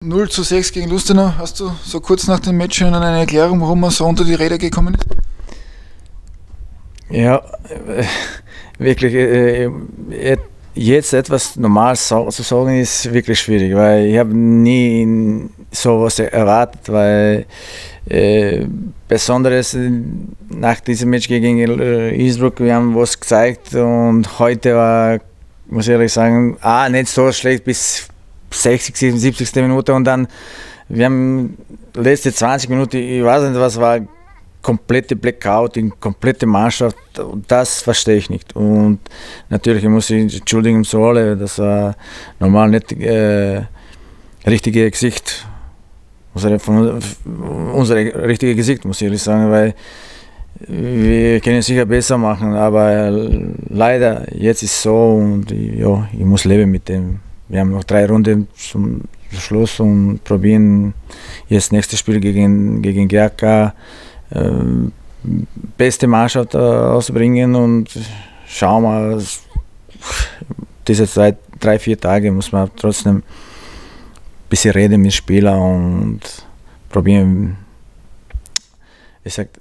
0:6 gegen Lustenau. Hast du so kurz nach dem Match eine Erklärung, warum man so unter die Räder gekommen ist? Ja, wirklich. Jetzt etwas normal zu sagen ist wirklich schwierig, weil ich habe nie sowas erwartet, weil Besonderes nach diesem Match gegen Innsbruck, wir haben was gezeigt und heute war, muss ich ehrlich sagen, nicht so schlecht bis 60, 70. Minute und dann, wir haben letzte 20 Minuten, ich weiß nicht, was war, komplette Blackout, in komplette Mannschaft, das verstehe ich nicht. Und natürlich muss ich entschuldigen zu alle, das war normal nicht richtige Gesicht, unser richtiges Gesicht, muss ich ehrlich sagen, weil wir können es sicher besser machen, aber leider, jetzt ist es so und ja, ich muss leben mit dem. Wir haben noch 3 Runden zum Schluss und probieren jetzt das nächste Spiel gegen GAK beste Mannschaft ausbringen und schauen wir, diese 3-4 Tage muss man trotzdem ein bisschen reden mit Spielern und probieren. Ich sage,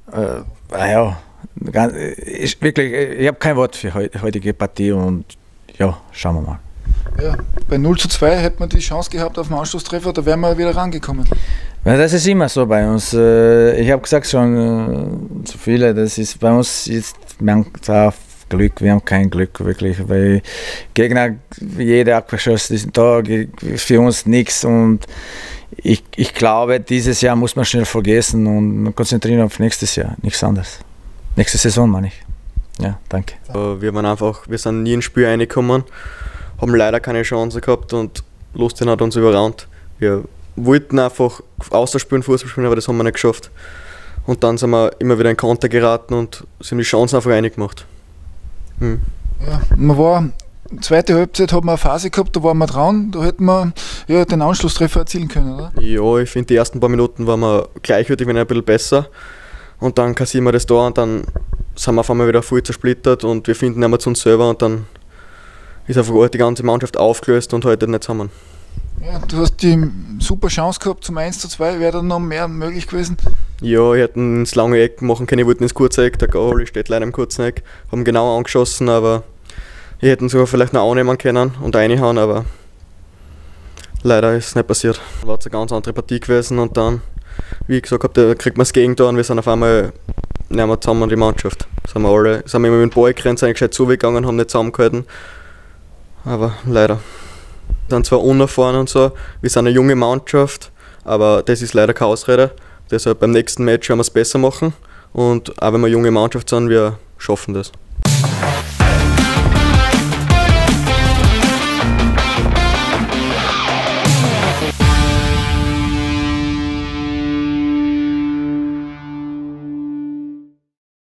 ich habe kein Wort für heutige Partie und ja, schauen wir mal. Ja, bei 0:2 hätte man die Chance gehabt auf den Anschlusstreffer, da wären wir wieder rangekommen. Ja, das ist immer so bei uns. Ich habe gesagt schon zu viele, das ist bei uns jetzt, wir haben zwar Glück, wir haben kein Glück wirklich, weil Gegner, jeder Abgeschoss ist da, für uns nichts und ich glaube, dieses Jahr muss man schnell vergessen und konzentrieren auf nächstes Jahr, nichts anderes. Nächste Saison meine ich. Ja, danke. Wir sind nie ins Spiel reingekommen, haben leider keine Chance gehabt und Lustenau hat uns überrannt. Wir wollten einfach Fußball spielen, aber das haben wir nicht geschafft. Und dann sind wir immer wieder in Konter geraten und sind die Chancen einfach reingemacht. Ja, zweite Halbzeit hat man eine Phase gehabt, da waren wir dran, da hätten wir ja, den Anschlusstreffer erzielen können, oder? Ja, ich finde, die ersten paar Minuten waren wir gleichwertig, wenn ein bisschen besser. Und dann kassieren wir das da und dann sind wir auf einmal wieder voll zersplittert und wir finden nicht mehr zu uns selber und dann ist einfach die ganze Mannschaft aufgelöst und heute nicht zusammen. Ja, du hast die super Chance gehabt zum 1:2, wäre dann noch mehr möglich gewesen? Ja, ich hätte ins lange Eck machen können, ich wollte ins kurze Eck, der Goalie steht leider im kurzen Eck, haben genau angeschossen, aber ich hätte ihn sogar vielleicht noch annehmen können und reinhauen, aber leider ist es nicht passiert. War es eine ganz andere Partie gewesen und dann, wie ich gesagt habe, da kriegt man das Gegentor und wir sind auf einmal nicht mehr zusammen, die Mannschaft. Sind wir immer mit dem Ball gerannt, sind gescheit zugegangen, haben nicht zusammengehalten, aber leider. Wir sind zwar unerfahren und so, wir sind eine junge Mannschaft, aber das ist leider keine Ausrede. Deshalb beim nächsten Match werden wir es besser machen und auch wenn wir eine junge Mannschaft sind, wir schaffen das.